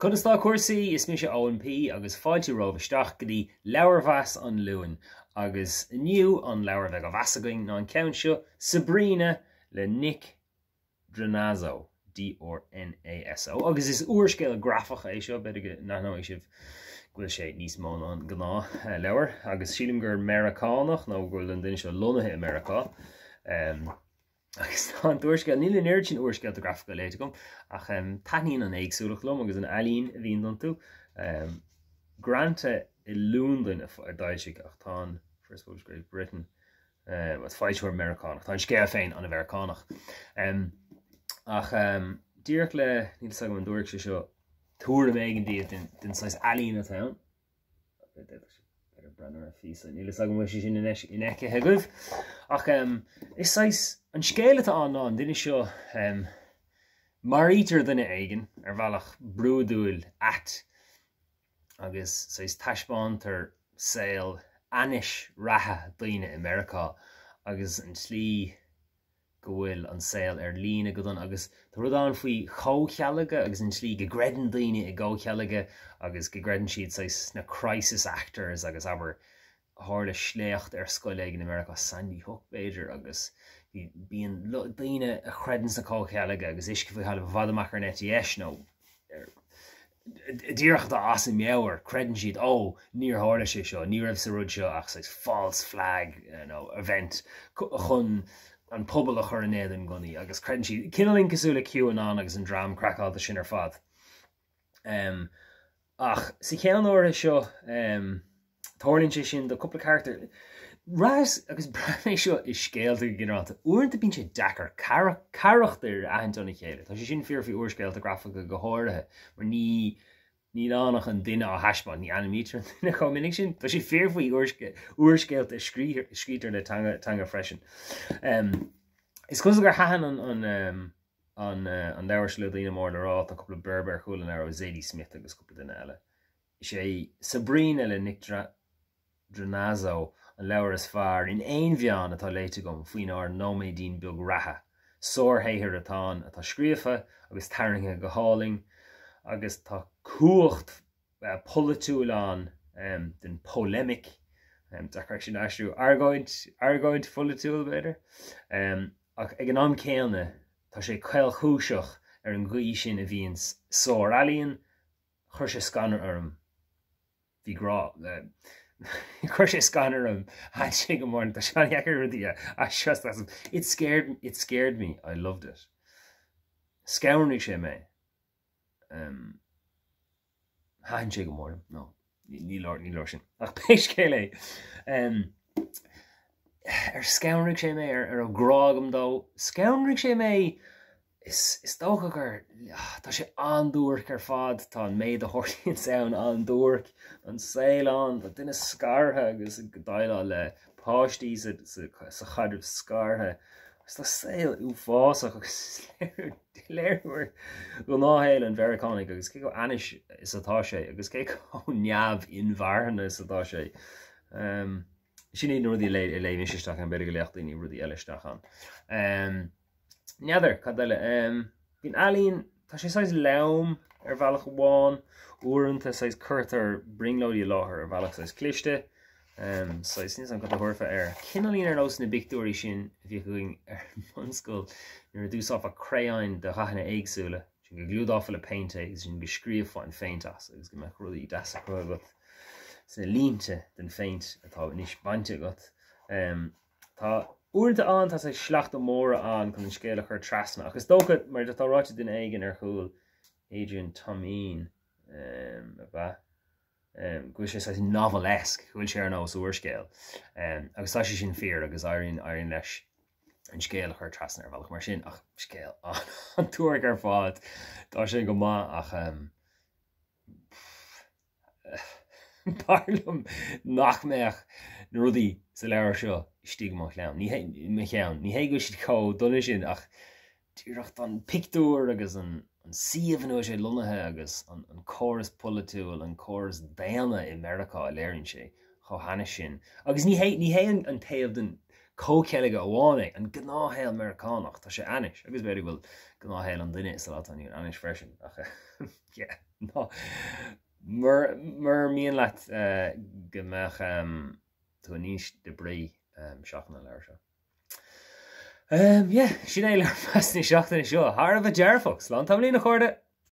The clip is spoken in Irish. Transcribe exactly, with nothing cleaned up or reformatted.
Codistá cuasaí is mise O N P agus fáilte roimhisteach go dtí Leabhar-mheas an Luain agus iniu an leabhar bheith go bhasagaing ná an ceann seo Sabrina le Nick Drnaso D R N A S O agus is uairscéal grafacha é seo beidir nachná é sibh gfuil sé níos mó an gná leabhar agus sílim gur Americánach nó gfuil an duine seo lonathe Americá. Um, agus tá an uairscéal níl an air sin uairscéal a grafacha léite gom ach um, taíonn an éagsúlach lom agus an eilín a bhíon don tú. Um, Granta i Lúndain a daisiigh ach tá First World Great Britain uh, wat fáilte Americánach tá an scéal féin an Americánach. Um, ach um, díreach le níl sagam an dúirc sé seo túra mégan díad den, den sais eilín a town. Brenner a fís níl sagam mu sin in eice heagah ach um, is sais an scéile an ná duine seo um, mar ítar duine aigen ar bhealach brúdúil at agus sais taispáint ar saoil anis ratha daoine Americá agus an slí go bhfuil an saoil ar lína go don agus tá rud an faoi chomhchealaige agus an slí go greideann daoine i ggóchealaige agus go greideann siad sais na crisis actors agus aber hála sléocht ar scoileag in America Sandy Hook Beidir agus bíon daoine a chreideann sa chomhchealaige agus isce faoi chaile bhfad amach ar neti eis nó díreach dá as an meabhar creideann siad ó níor hála sé seo ní raibh sa rud seo ach sais false flag you know, event chun an pobl a chur an éad an gcunaí agus creideann siad cinelín cosúla QAnon agus an drám crackáilta sin ar fad. Um, ach sa ceann óra seo um, tharlann sé sin do cúpla charachtar Ras agus brené seo is scéalta gginráta uaireanta bíonn sé dachar carachtar ahaint donna chéile. Tá sé sin fear faoi uairscéalta grafacha go háirithe mar ní ní annach an duine á haispeáin ní animítar na chomininic sin. Tá sé fear faoi uairscéalta scrítar na tanga freisin. Um, is cos gur hahan an an um, an uh, an leabhar le daoine mór le rá a cúpla berber chuúlan ar ó Zadie Smith agus cúpla duine eile. sé Sabrina le Nick Drnaso an leabhar is fearr in éon bheán atá léite gom faoin ár nóméid dín beag ratha. Sór héithir atá atá scríofa agus tarraingthe go háling agus tá cuacht uh, politúil um, den polemic um, dachar sin eisiú argáint argáint politúil beidir. Um, ach ag an am céanna tá sé cail chúiseach ar an gcuí sin a bhíonn sór ealaíonn chuir sé scanner orm bhí grá uh, chuir sé scanner orm ha sé go mór tá seán heacar rudí a just it scared it scared me I loved it. Scairnig sé mé um, ha sé go mór no ní lár ní lár sin ach péis céile um, ar scairnig sé mé ar ar ó grágam dó scairnig sé mé is is dócha gur tá sé andúirc ar fad tá an méid a thuirlíonn saon andúirc an saoilán tá duine scartha agus go daile le páistí sa chaidir scartha agus tá saoil ú fásach agus léirúir go náhéil an Veracánig agus cé go anis is atá sé agus cé go neamh inmharthanna is atá sé. Um, sin é rudí le léimhisisteach an beidir go leachtaí rudí eileisteach an. Um, Neadidir cad eile um, bhín ealaíonn tá sé sais lam ar bhealach bháin uaireanta sais curtar bringlóidí láthair ar bhealach sais cliste um, sais níos an go thuirfa ar cinelíonn ar nós na bicúirí sin bhí chuing ar manscoil nuair a dúsáf a craáin de chachanna éagsúla sin go glúdáfa le painte agus sin go scríomháin féintas agus go meach rudí deasa chu agat sa línte den féint atá níos bainte agat. Um, tá Uaireanta an tá sé sleachta móra an chun scéalach ar trasna agus dógad mar de táráte den aigen ar chuúil Adrian Tomine um, um, go sé sa novelesque chuil sé ar nó uairscéal um, agus tá sé sin fear agus airíonn airíonn leis an scéalach ar trasna ar bhealach mar sin ach scéal an túirc ar fád tá sin go má ach um, Barlam nach meach na rudí sa leabhar seo istíigh má cheann. Ní mé cheann, ní hé go siad có donna sin ach tíreacht an picúir agus an siomh nó sé lonathe agus an choras politúil an choras déana i Americá a léironn sé cho haine sin. Agus ní hé an taobh den cócealaige amháin an gnáthhéil Americánach tá sé anis agus beidir bhfuil gnáthhéil an duine sa lá an anis freisin ach yeah No. Mar mar mion leat gomach tú níos de brí seachna leir seo. Um, yeah, sin é leir fast ní seachtainna seo. Thar a bheith dearfach, slán tam lína chuirde.